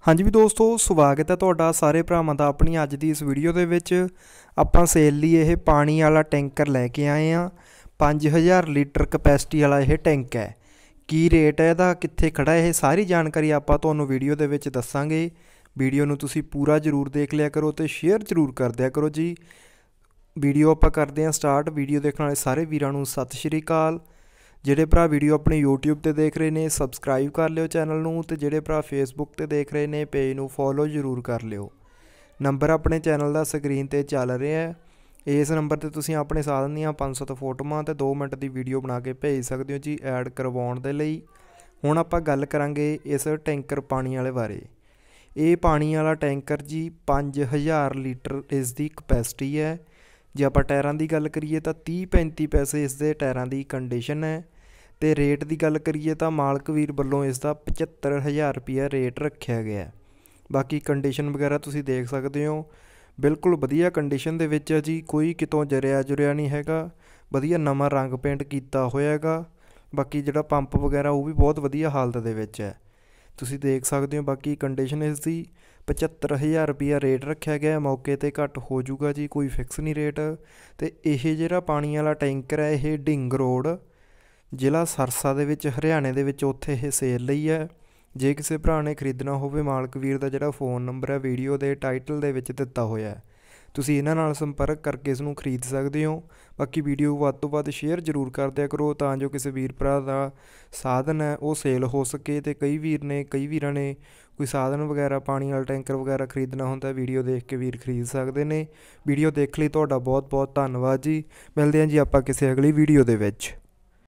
हाँ जी भी दोस्तों, स्वागत है तुहाडा सारे भरावां दा अपनी अज दी इस वीडियो दे विच। आपां सेल लई ये पानी वाला टैंकर लैके आए हैं। 5000 लीटर कैपेसिटी वाला यह टैंक है। की रेट है इहदा, कित्थे खड़ा है, सारी जानकारी आपां तुहानूं वीडियो दे विच दस्सांगे। वीडियो नूं तुसीं पूरा जरूर देख लिया करो तो शेयर जरूर कर दिया करो जी। वीडियो आपां करदे हां स्टार्ट। वीडियो देखण वाले सारे वीरां नूं सत श्री अकाल। ਜਿਹੜੇ ਭਰਾ ਵੀਡੀਓ ਆਪਣੇ YouTube ਤੇ ਦੇਖ ਰਹੇ ਨੇ ਸਬਸਕ੍ਰਾਈਬ ਕਰ ਲਿਓ ਚੈਨਲ ਨੂੰ, ਤੇ ਜਿਹੜੇ ਭਰਾ Facebook ਤੇ ਦੇਖ ਰਹੇ ਨੇ ਪੇਜ ਨੂੰ ਫੋਲੋ ਜ਼ਰੂਰ ਕਰ ਲਿਓ। ਨੰਬਰ ਆਪਣੇ ਚੈਨਲ ਦਾ ਸਕਰੀਨ ਤੇ ਚੱਲ ਰਿਹਾ ਹੈ। ਇਸ ਨੰਬਰ ਤੇ ਤੁਸੀਂ ਆਪਣੇ ਸਾਧਨ ਦੀਆਂ 500 ਫੋਟੋਆਂ ਤੇ 2 ਮਿੰਟ ਦੀ ਵੀਡੀਓ ਬਣਾ ਕੇ ਭੇਜ ਸਕਦੇ ਹੋ ਜੀ ਐਡ ਕਰਵਾਉਣ ਦੇ ਲਈ। ਹੁਣ ਆਪਾਂ ਗੱਲ ਕਰਾਂਗੇ ਇਸ ਟੈਂਕਰ ਪਾਣੀ ਵਾਲੇ ਬਾਰੇ। ਇਹ ਪਾਣੀ ਵਾਲਾ ਟੈਂਕਰ ਜੀ 5000 ਲੀਟਰ ਇਸ ਦੀ ਕਪੈਸਿਟੀ ਹੈ। ਜੇ ਆਪਾਂ ਟਾਇਰਾਂ ਦੀ ਗੱਲ ਕਰੀਏ ਤਾਂ 30-35 ਪੈਸੇ ਇਸ ਦੇ ਟਾਇਰਾਂ ਦੀ ਕੰਡੀਸ਼ਨ ਹੈ। तो रेट की गल करिए तो मालक वीर वालों इसका 75000 रुपया रेट रखा गया। बाकी कंडीशन वगैरह तुसी देख सकते हो, बिल्कुल वधिया कंडीशन दे विच है जी। कोई कितों जरिया जुरिया नहीं हैगा, वधिया नवां रंग पेंट किया होया हैगा। बाकी जिहड़ा पंप वगैरह वो भी बहुत वधिया हालत दे विच है, तुसी देख सकते हो। बाकी कंडीशन इसकी 75000 रुपया रेट रखा गया। मौके ते घट हो जूगा जी, कोई फिक्स नहीं रेट। तो यह जिहड़ा पानी वाला टैंकर है यह ढिंग रोड ਜ਼ਿਲ੍ਹਾ ਸਰਸਾ ਦੇ ਵਿੱਚ ਹਰਿਆਣੇ ਦੇ ਵਿੱਚ ਉੱਥੇ ਇਹ ਸੇਲ ਲਈ ਹੈ। ਜੇ ਕਿਸੇ ਭਰਾ ਨੇ ਖਰੀਦਣਾ ਹੋਵੇ, ਮਾਲਕ ਵੀਰ ਦਾ ਜਿਹੜਾ ਫ਼ੋਨ ਨੰਬਰ ਹੈ ਵੀਡੀਓ ਦੇ ਟਾਈਟਲ ਦੇ ਵਿੱਚ ਦਿੱਤਾ ਹੋਇਆ ਹੈ, ਤੁਸੀਂ ਇਹਨਾਂ ਨਾਲ ਸੰਪਰਕ ਕਰਕੇ ਇਸ ਨੂੰ ਖਰੀਦ ਸਕਦੇ ਹੋ। ਬਾਕੀ ਵੀਡੀਓ ਵੱਧ ਤੋਂ ਵੱਧ ਸ਼ੇਅਰ ਜ਼ਰੂਰ ਕਰ ਦਿਆ ਕਰੋ ਤਾਂ ਜੋ ਕਿਸੇ ਵੀਰ ਭਰਾ ਦਾ ਸਾਧਨ ਹੈ ਉਹ ਸੇਲ ਹੋ ਸਕੇ। ਅਤੇ ਕਈ ਵੀਰਾਂ ਨੇ ਕੋਈ ਸਾਧਨ ਵਗੈਰਾ ਪਾਣੀ ਵਾਲਾ ਟੈਂਕਰ ਵਗੈਰਾ ਖਰੀਦਣਾ ਹੁੰਦਾ, ਵੀਡੀਓ ਦੇਖ ਕੇ ਵੀਰ ਖਰੀਦ ਸਕਦੇ ਨੇ। ਵੀਡੀਓ ਦੇਖ ਲਈ ਤੁਹਾਡਾ ਬਹੁਤ ਬਹੁਤ ਧੰਨਵਾਦ ਜੀ। ਮਿਲਦੇ ਹਾਂ ਜੀ ਆਪਾਂ ਕਿਸੇ ਅਗਲੀ ਵੀਡੀਓ ਦੇ ਵਿੱਚ।